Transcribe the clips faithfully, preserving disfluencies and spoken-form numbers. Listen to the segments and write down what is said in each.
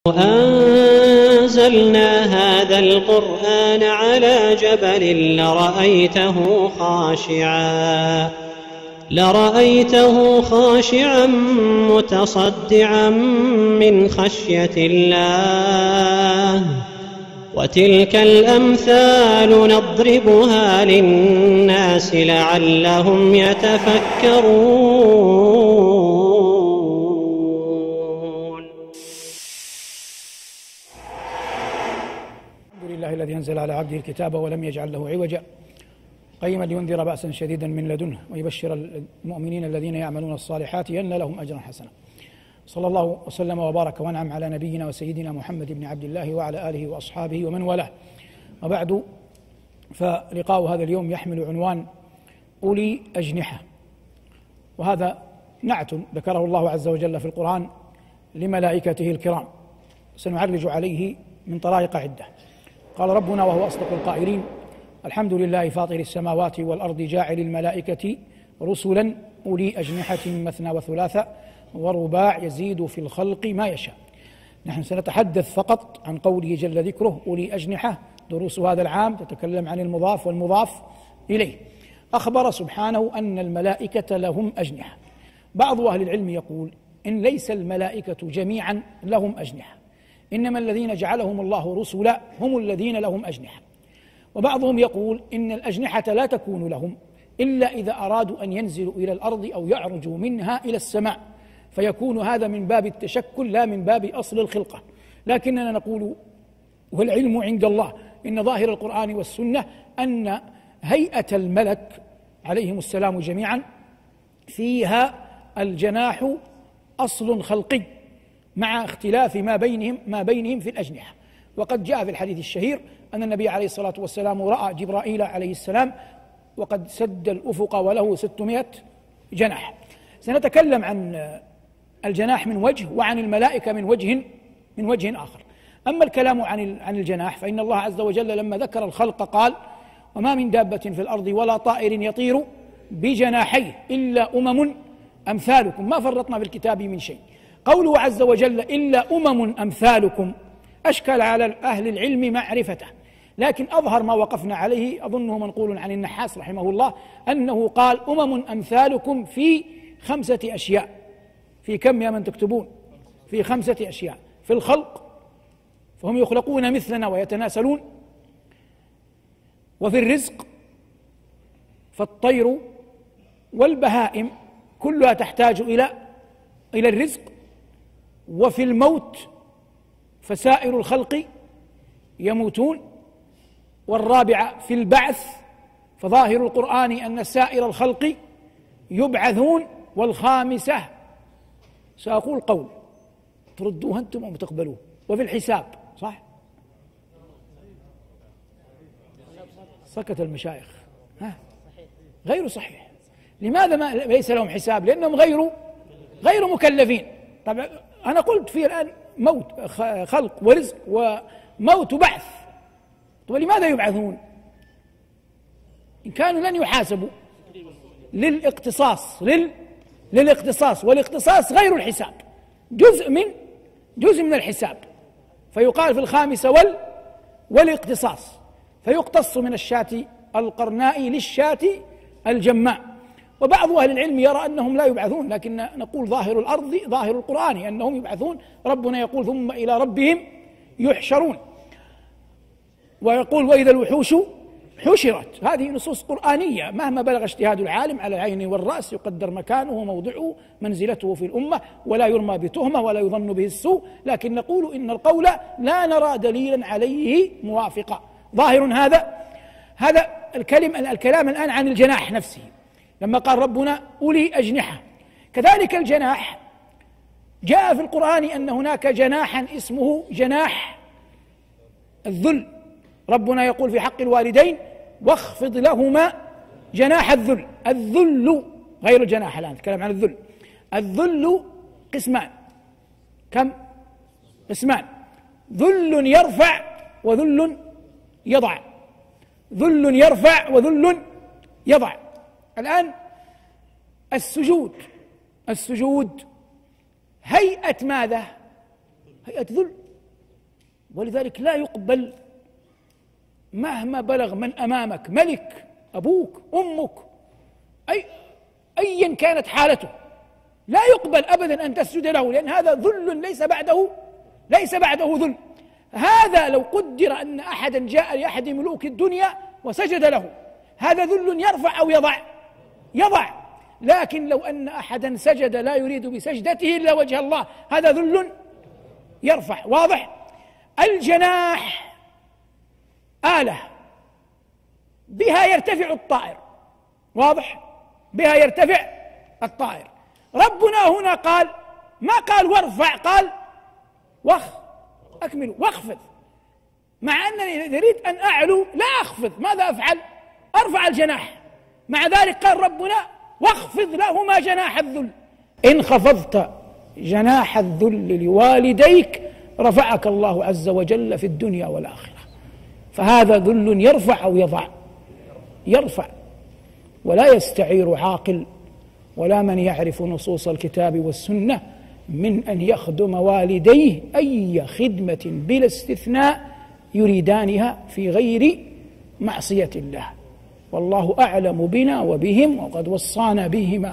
أنزلنا هذا القرآن على جبل لرأيته خاشعا لرأيته خاشعا متصدعا من خشية الله وتلك الأمثال نضربها للناس لعلهم يتفكرون. الحمد لله الذي أنزل على عبده الكتاب ولم يجعل له عوجا قيما لينذر بأسا شديدا من لدنه ويبشر المؤمنين الذين يعملون الصالحات أن لهم أجرا حسنا. صلى الله وسلم وبارك وانعم على نبينا وسيدنا محمد بن عبد الله وعلى آله وأصحابه ومن والاه، وبعد، فلقاء هذا اليوم يحمل عنوان أولي أجنحة، وهذا نعت ذكره الله عز وجل في القرآن لملائكته الكرام، سنعرج عليه من طرائق عدة. قال ربنا وهو أصدق القائلين: الحمد لله فاطر السماوات والأرض جاعل الملائكة رسلا أولي أجنحة مثنى وثلاث ورباع يزيد في الخلق ما يشاء. نحن سنتحدث فقط عن قوله جل ذكره أولي أجنحة. دروس هذا العام تتكلم عن المضاف والمضاف إليه. أخبر سبحانه أن الملائكة لهم أجنحة. بعض أهل العلم يقول إن ليس الملائكة جميعا لهم أجنحة، إنما الذين جعلهم الله رسلا هم الذين لهم أجنحة. وبعضهم يقول إن الأجنحة لا تكون لهم إلا إذا أرادوا أن ينزلوا إلى الأرض أو يعرجوا منها إلى السماء، فيكون هذا من باب التشكل لا من باب أصل الخلقة. لكننا نقول والعلم عند الله إن ظاهر القرآن والسنة أن هيئة الملك عليهم السلام جميعا فيها الجناح أصل خلقي مع اختلاف ما بينهم ما بينهم في الأجنحة. وقد جاء في الحديث الشهير أن النبي عليه الصلاة والسلام رأى جبرائيل عليه السلام وقد سد الأفق وله ستمائة جناح. سنتكلم عن الجناح من وجه وعن الملائكة من وجه من وجه آخر. أما الكلام عن عن الجناح فإن الله عز وجل لما ذكر الخلق قال: وما من دابة في الأرض ولا طائر يطير بجناحيه إلا أمم أمثالكم ما فرطنا في الكتاب من شيء. قوله عز وجل إلا أمم أمثالكم أشكل على أهل العلم معرفته، لكن أظهر ما وقفنا عليه أظنه منقول عن النحاس رحمه الله أنه قال أمم أمثالكم في خمسة أشياء. في كم يا من تكتبون؟ في خمسة أشياء: في الخلق فهم يخلقون مثلنا ويتناسلون، وفي الرزق فالطير والبهائم كلها تحتاج إلى إلى الرزق، وفي الموت فسائر الخلق يموتون، والرابعة في البعث فظاهر القرآن أن سائر الخلق يبعثون، والخامسة سأقول قول تردوه أنتم أو تقبلوه: وفي الحساب. صح؟ سكت المشايخ. ها؟ غير صحيح. لماذا ما ليس لهم حساب؟ لأنهم غير غير مكلفين. طبعا أنا قلت في الآن موت خلق ورزق وموت وبعث، ولماذا يبعثون إن كانوا لن يحاسبوا؟ للاقتصاص لل للاقتصاص والاقتصاص غير الحساب، جزء من جزء من الحساب. فيقال في الخامسة وال والاقتصاص، فيقتص من الشاة القرناء للشاة الجماء. وبعض أهل العلم يرى أنهم لا يبعثون، لكن نقول ظاهر الأرض ظاهر القرآن أنهم يبعثون. ربنا يقول: ثم إلى ربهم يحشرون، ويقول: وإذا الوحوش حشرت. هذه نصوص قرآنية مهما بلغ اجتهاد العالم على العين والرأس يقدر مكانه وموضعه منزلته في الأمة، ولا يرمى بتهمة ولا يظن به السوء. لكن نقول إن القول لا نرى دليلا عليه موافقا. ظاهر هذا هذا الكلم الكلام الآن عن الجناح نفسه، لما قال ربنا أولي أجنحة. كذلك الجناح جاء في القرآن أن هناك جناحا اسمه جناح الذل. ربنا يقول في حق الوالدين: واخفض لهما جناح الذل. الذل غير الجناح، الآن نتكلم عن الذل. الذل قسمان. كم؟ قسمان: ذل يرفع وذل يضع. ذل يرفع وذل يضع. الآن السجود السجود هيئة ماذا؟ هيئة ذل. ولذلك لا يقبل مهما بلغ من أمامك، ملك، أبوك، أمك، أي أيا كانت حالته، لا يقبل أبدا أن تسجد له، لأن هذا ذل ليس بعده ليس بعده ذل. هذا لو قدر أن أحدا جاء لأحد ملوك الدنيا وسجد له، هذا ذل يرفع أو يضع؟ يضع. لكن لو أن أحدا سجد لا يريد بسجدته إلا وجه الله، هذا ذل يرفع. واضح؟ الجناح آلة بها يرتفع الطائر، واضح؟ بها يرتفع الطائر. ربنا هنا قال، ما قال وارفع، قال وخ أكمل واخفض، مع أنني أريد أن أعلو لا أخفض، ماذا أفعل؟ أرفع الجناح. مع ذلك قال ربنا واخفض لهما جناح الذل. إن خفضت جناح الذل لوالديك رفعك الله عز وجل في الدنيا والآخرة. فهذا ذل يرفع أو يضع؟ يرفع. ولا يستعير عاقل ولا من يعرف نصوص الكتاب والسنة من أن يخدم والديه أي خدمة بلا استثناء يريدانها في غير معصية الله، والله أعلم بنا وبهم وقد وصانا بهما.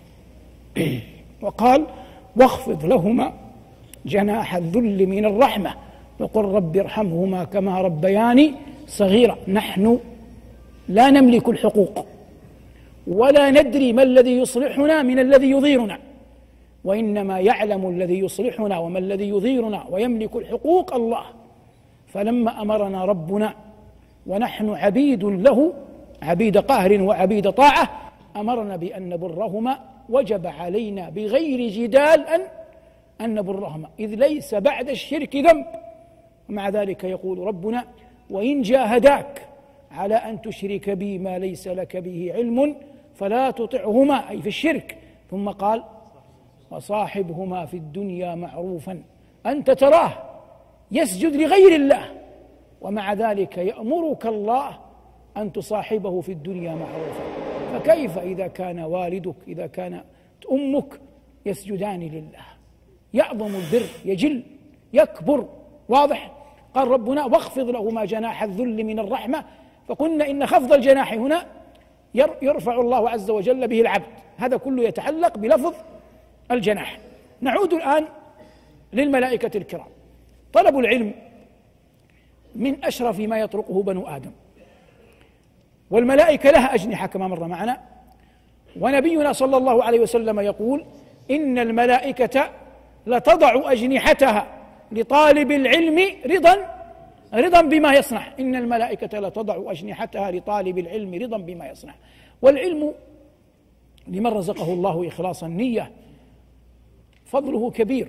وقال واخفض لهما جناح الذل من الرحمة وقل رب ارحمهما كما ربياني صغيرا. نحن لا نملك الحقوق ولا ندري ما الذي يصلحنا من الذي يضيرنا، وإنما يعلم الذي يصلحنا وما الذي يضيرنا ويملك الحقوق الله. فلما أمرنا ربنا ونحن عبيد له، عبيد قهر وعبيد طاعة، أمرنا بأن نبرهما، وجب علينا بغير جدال أن أن نبرهما، إذ ليس بعد الشرك ذنب. ومع ذلك يقول ربنا وإن جاهداك على أن تشرك بي ما ليس لك به علم فلا تطعهما، أي في الشرك. ثم قال وصاحبهما في الدنيا معروفا. أنت تراه يسجد لغير الله ومع ذلك يأمرك الله أن تصاحبه في الدنيا معروفا، فكيف إذا كان والدك، إذا كانت أمك يسجدان لله؟ يعظم البر، يجل، يكبر. واضح؟ قال ربنا واخفض لهما جناح الذل من الرحمة. فقلنا إن خفض الجناح هنا يرفع الله عز وجل به العبد، هذا كله يتعلق بلفظ الجناح. نعود الآن للملائكة الكرام. طلب العلم من أشرف ما يطرقه بنو آدم، والملائكة لها أجنحة كما مر معنا، ونبينا صلى الله عليه وسلم يقول إن الملائكة لتضع أجنحتها لطالب العلم رضا رضا بما يصنع. إن الملائكة لتضع أجنحتها لطالب العلم رضا بما يصنع. والعلم لمن رزقه الله إخلاص النية فضله كبير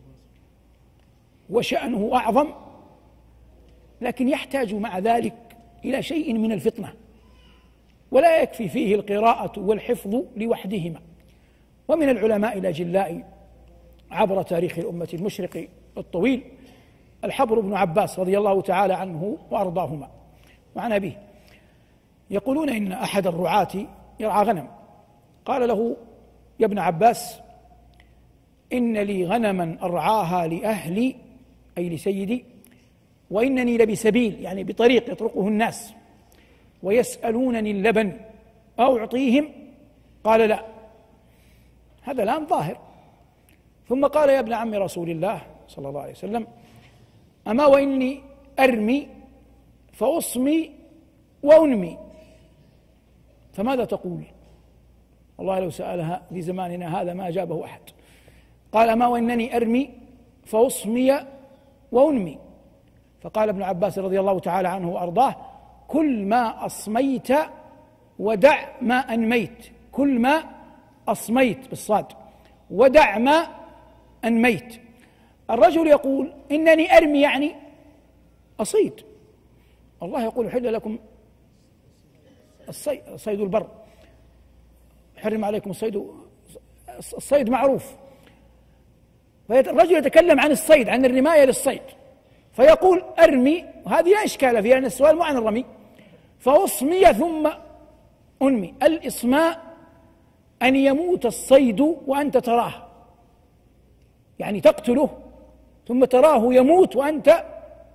وشأنه أعظم، لكن يحتاج مع ذلك إلى شيء من الفطنة، ولا يكفي فيه القراءة والحفظ لوحدهما. ومن العلماء الأجلاء عبر تاريخ الأمة المشرق الطويل الحبر بن عباس رضي الله تعالى عنه وأرضاهما وعن أبيه، يقولون إن أحد الرعاة يرعى غنم، قال له يا ابن عباس إن لي غنما أرعاها لأهلي أي لسيدي، وإنني لبسبيل يعني بطريق يطرقه الناس ويسألونني اللبن أعطيهم؟ قال لا، هذا الآن ظاهر. ثم قال يا ابن عم رسول الله صلى الله عليه وسلم أما وإني أرمي فأصمي وأنمي، فماذا تقول؟ والله لو سألها في زماننا هذا ما أجابه أحد. قال أما وإنني أرمي فأصمي وأنمي. فقال ابن عباس رضي الله تعالى عنه وأرضاه كل ما أصميت ودع ما أنميت، كل ما أصميت بالصاد ودع ما أنميت. الرجل يقول إنني أرمي يعني أصيد، الله يقول حل لكم الصيد, الصيد البر، حرم عليكم الصيد، الصيد معروف. فالرجل يتكلم عن الصيد، عن الرماية للصيد، فيقول أرمي، وهذه لا إشكال فيها لأن السؤال مو عن الرمي، فأصمي ثم أنمي. الإصماء أن يموت الصيد وأنت تراه، يعني تقتله ثم تراه يموت وأنت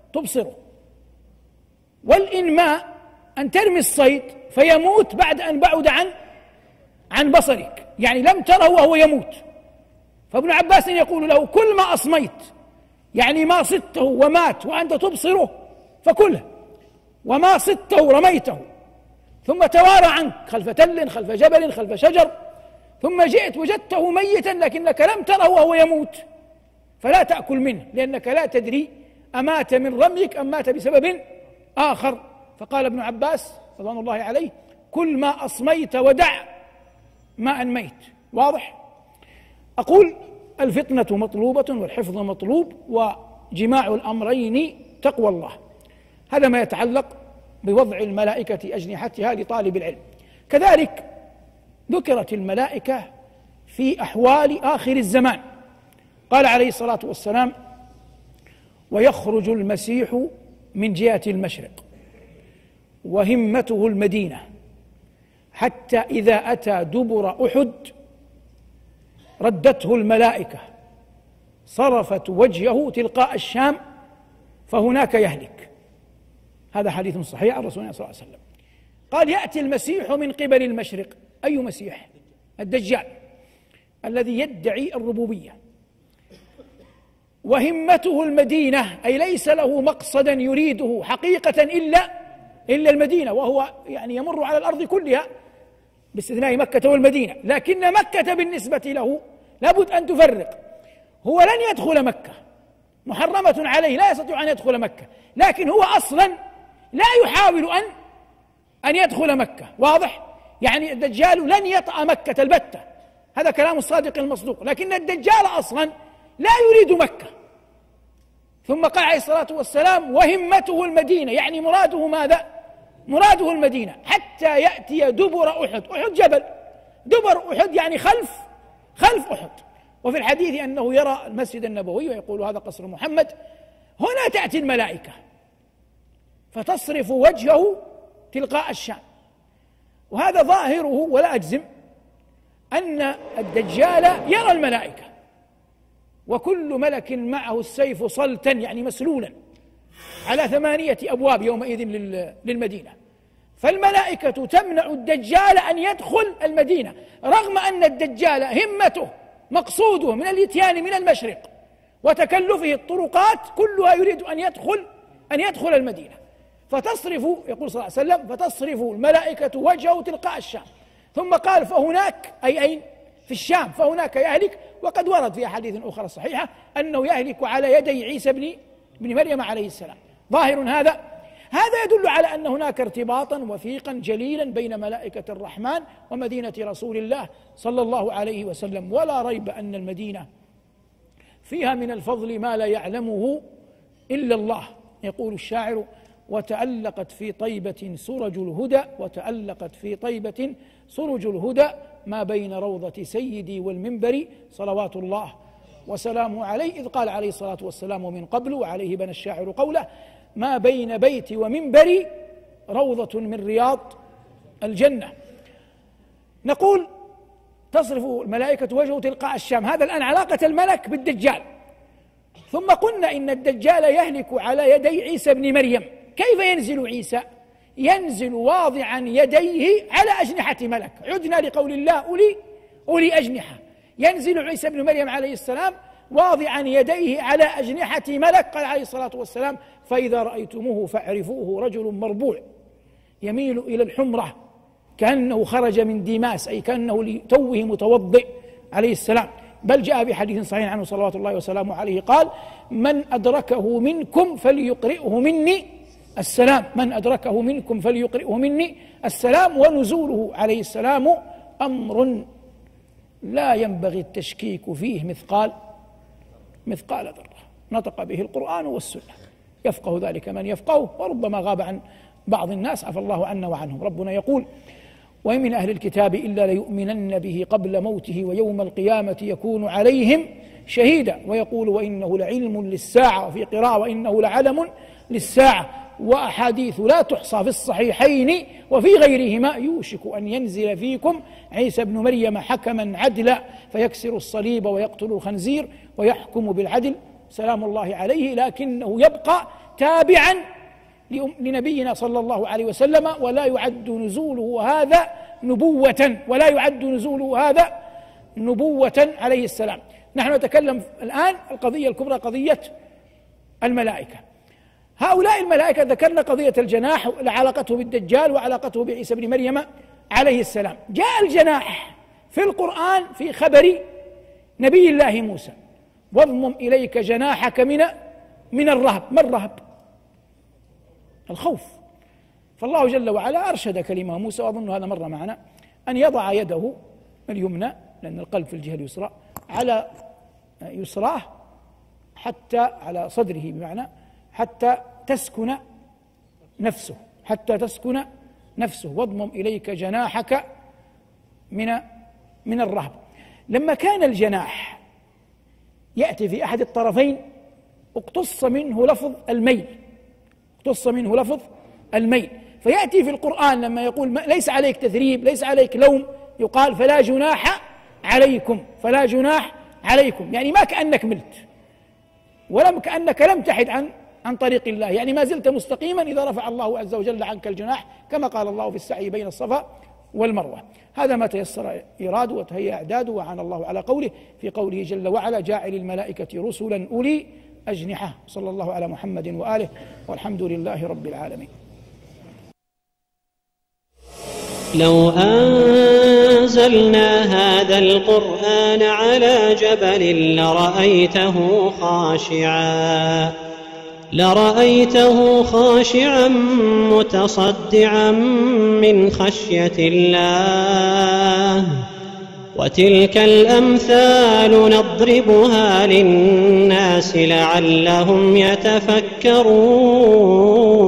تبصره. والإنماء أن ترمي الصيد فيموت بعد أن بعد عن عن بصرك، يعني لم تره وهو يموت. فابن عباس يقول له: كل ما أصميت، يعني ما صدته ومات وأنت تبصره فكله، وما صدته رميته ثم توارى عنك خلف تل خلف جبل خلف شجر ثم جئت وجدته ميتا لكنك لم تره وهو يموت فلا تأكل منه، لأنك لا تدري أمات من رميك أم مات بسبب آخر. فقال ابن عباس رضوان الله عليه: كل ما أصميت ودع ما أنميت. واضح؟ أقول الفطنة مطلوبة والحفظ مطلوب، وجماع الأمرين تقوى الله. هذا ما يتعلق بوضع الملائكة أجنحتها لطالب العلم. كذلك ذكرت الملائكة في أحوال آخر الزمان. قال عليه الصلاة والسلام: ويخرج المسيح من جهة المشرق وهمته المدينة حتى إذا أتى دبر أحد ردته الملائكة صرفت وجهه تلقاء الشام فهناك يهلك. هذا حديث صحيح عن رسول الله صلى الله عليه وسلم. قال: يأتي المسيح من قبل المشرق. أي مسيح؟ الدجال الذي يدعي الربوبية. وهمته المدينة، أي ليس له مقصدا يريده حقيقة إلا إلا المدينة، وهو يعني يمر على الأرض كلها باستثناء مكة والمدينة، لكن مكة بالنسبة له لابد أن تفرق. هو لن يدخل مكة، محرمة عليه، لا يستطيع أن يدخل مكة، لكن هو أصلا لا يحاول أن أن يدخل مكة. واضح؟ يعني الدجال لن يطأ مكة البتة، هذا كلام الصادق المصدوق، لكن الدجال أصلا لا يريد مكة. ثم قال عليه الصلاة والسلام: وهمته المدينة، يعني مراده ماذا؟ مراده المدينة حتى يأتي دبر أحد. أحد جبل، دبر أحد يعني خلف خلف أحد. وفي الحديث أنه يرى المسجد النبوي ويقول: هذا قصر محمد. هنا تأتي الملائكة فتصرف وجهه تلقاء الشام. وهذا ظاهره، ولا أجزم، أن الدجال يرى الملائكة، وكل ملك معه السيف صلتا يعني مسلولا على ثمانية أبواب يومئذ للمدينة. فالملائكة تمنع الدجال أن يدخل المدينة، رغم أن الدجال همته مقصوده من الإتيان من المشرق وتكلفه الطرقات كلها يريد أن يدخل أن يدخل المدينة. فتصرف، يقول صلى الله عليه وسلم: فتصرف الملائكة وجهه تلقاء الشام. ثم قال: فهناك، أي أين؟ في الشام، فهناك يهلك. وقد ورد في أحاديث أخرى صحيحة أنه يهلك على يدي عيسى بن بن مريم عليه السلام. ظاهر هذا هذا يدل على أن هناك ارتباطا وثيقا جليلا بين ملائكة الرحمن ومدينة رسول الله صلى الله عليه وسلم. ولا ريب أن المدينة فيها من الفضل ما لا يعلمه إلا الله. يقول الشاعر: وتألقت في طيبة سرج الهدى، وتألقت في طيبة سرج الهدى ما بين روضة سيدي والمنبر صلوات الله وسلامه عليه، إذ قال عليه الصلاة والسلام من قبل، وعليه بنى الشاعر قوله: ما بين بيتي ومنبري روضة من رياض الجنة. نقول: تصرف الملائكة وجهه تلقاء الشام. هذا الآن علاقة الملك بالدجال. ثم قلنا إن الدجال يهلك على يدي عيسى بن مريم. كيف ينزل عيسى؟ ينزل واضعا يديه على أجنحة ملك. عدنا لقول الله: أولي أولي أجنحة. ينزل عيسى بن مريم عليه السلام واضعا يديه على أجنحة ملك. قال عليه الصلاة والسلام: فإذا رأيتموه فاعرفوه رجل مربوع يميل إلى الحمرة كأنه خرج من ديماس، أي كأنه لتوه متوضئ عليه السلام. بل جاء بحديث صحيح عنه صلوات الله وسلامه عليه قال: من أدركه منكم فليقرئه مني السلام، من أدركه منكم فليقرئه مني السلام. ونزوله عليه السلام أمر لا ينبغي التشكيك فيه مثقال مثقال ذرة، نطق به القرآن والسنة، يفقه ذلك من يفقه، وربما غاب عن بعض الناس، عفى الله عنا وعنهم. ربنا يقول: وإن من أهل الكتاب إلا ليؤمنن به قبل موته ويوم القيامة يكون عليهم شهيدا. ويقول: وإنه لعلم للساعة، وفي قراءة: وإنه لعلم للساعة. وأحاديث لا تحصى في الصحيحين وفي غيرهما: يوشك أن ينزل فيكم عيسى بن مريم حكما عدلا فيكسر الصليب ويقتل الخنزير ويحكم بالعدل سلام الله عليه، لكنه يبقى تابعا لنبينا صلى الله عليه وسلم، ولا يعد نزوله هذا نبوة، ولا يعد نزوله هذا نبوة عليه السلام. نحن نتكلم الآن القضية الكبرى قضية الملائكة. هؤلاء الملائكة ذكرنا قضية الجناح وعلاقته بالدجال وعلاقته بعيسى بن مريم عليه السلام. جاء الجناح في القرآن في خبر نبي الله موسى: واضمم إليك جناحك من من الرهب. ما الرهب؟ الخوف. فالله جل وعلا أرشد كلمة موسى، وأظن هذا مر معنا، أن يضع يده اليمنى، لأن القلب في الجهة اليسرى، على يسراه حتى على صدره، بمعنى حتى تسكن نفسه، حتى تسكن نفسه. واضمم إليك جناحك من من الرهب. لما كان الجناح يأتي في أحد الطرفين اقتص منه لفظ الميل، اقتص منه لفظ الميل، فيأتي في القرآن لما يقول ليس عليك تثريب، ليس عليك لوم، يقال فلا جناح عليكم، فلا جناح عليكم، يعني ما كأنك ملت، ولم كأنك لم تحد عن عن طريق الله، يعني ما زلت مستقيما إذا رفع الله عز وجل عنك الجناح، كما قال الله في السعي بين الصفا والمروة. هذا ما تيسر إراده وتهيأ إعداده، وعن الله على قوله في قوله جل وعلا: جاعل الملائكة رسلا أولي أجنحة. صلى الله على محمد وآله، والحمد لله رب العالمين. لو أنزلنا هذا القرآن على جبل لرأيته خاشعا لرأيته خاشعا متصدعا من خشية الله. وتلك الأمثال نضربها للناس لعلهم يتفكرون.